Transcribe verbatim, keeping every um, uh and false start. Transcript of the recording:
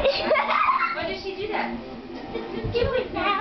Why did she do that? To do it now.